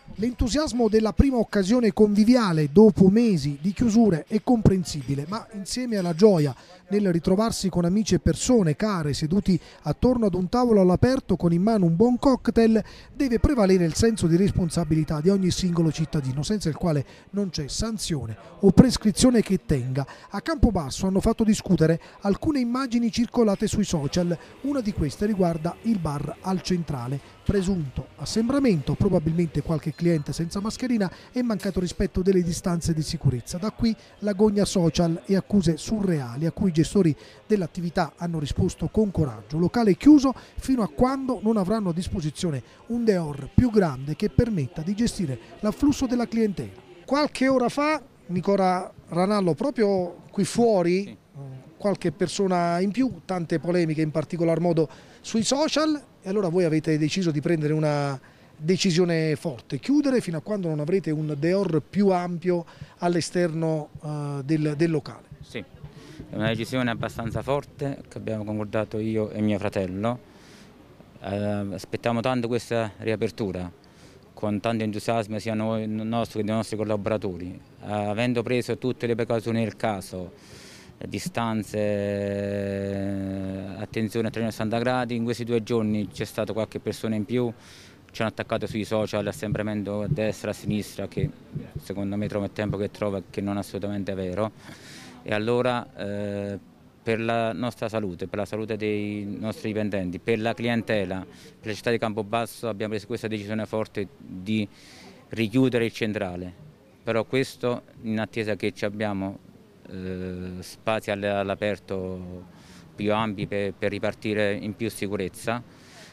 L'entusiasmo della prima occasione conviviale dopo mesi di chiusure è comprensibile, ma insieme alla gioia nel ritrovarsi con amici e persone care seduti attorno ad un tavolo all'aperto con in mano un buon cocktail, deve prevalere il senso di responsabilità di ogni singolo cittadino, senza il quale non c'è sanzione o prescrizione che tenga. A Campobasso hanno fatto discutere alcune immagini circolate sui social. Una di queste riguarda il bar al Centrale. Presunto assembramento, probabilmente qualche cliente senza mascherina e mancato rispetto delle distanze di sicurezza. Da qui l'agonia social e accuse surreali a cui i gestori dell'attività hanno risposto con coraggio. Locale chiuso fino a quando non avranno a disposizione un dehors più grande che permetta di gestire l'afflusso della clientela. Qualche ora fa, Nicola Ranallo, proprio qui fuori, qualche persona in più, tante polemiche in particolar modo sui social, e allora voi avete deciso di prendere una decisione forte, chiudere fino a quando non avrete un dehors più ampio all'esterno del locale. Sì, è una decisione abbastanza forte che abbiamo concordato io e mio fratello. Aspettiamo tanto questa riapertura, con tanto entusiasmo sia noi nostro che dei nostri collaboratori, avendo preso tutte le precauzioni del caso, distanze, attenzione a 360 gradi, in questi 2 giorni c'è stata qualche persona in più, ci hanno attaccato sui social, assembramento a destra, a sinistra, che secondo me trova il tempo che trova, che non è assolutamente vero. E allora per la nostra salute, per la salute dei nostri dipendenti, per la clientela, per la città di Campobasso abbiamo preso questa decisione forte di richiudere il centrale, però questo in attesa che ci abbiamo spazi all'aperto più ampi per ripartire in più sicurezza.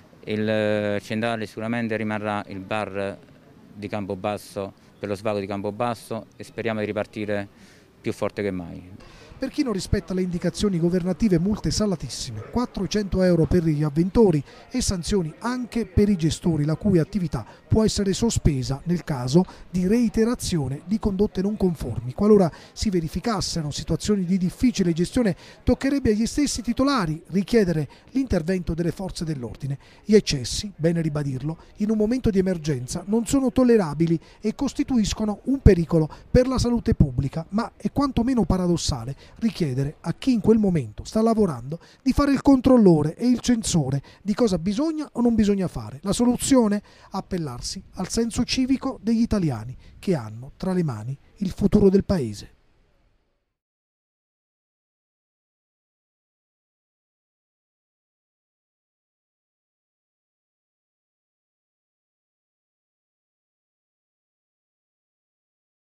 Il centrale sicuramente rimarrà il bar di Campobasso per lo svago di Campobasso e speriamo di ripartire più forte che mai. Per chi non rispetta le indicazioni governative, multe salatissime, 400 euro per gli avventori e sanzioni anche per i gestori, la cui attività può essere sospesa nel caso di reiterazione di condotte non conformi. Qualora si verificassero situazioni di difficile gestione, toccherebbe agli stessi titolari richiedere l'intervento delle forze dell'ordine. Gli eccessi, bene ribadirlo, in un momento di emergenza non sono tollerabili e costituiscono un pericolo per la salute pubblica, ma è quantomeno paradossale richiedere a chi in quel momento sta lavorando di fare il controllore e il censore di cosa bisogna o non bisogna fare. La soluzione? Appellarsi al senso civico degli italiani che hanno tra le mani il futuro del paese.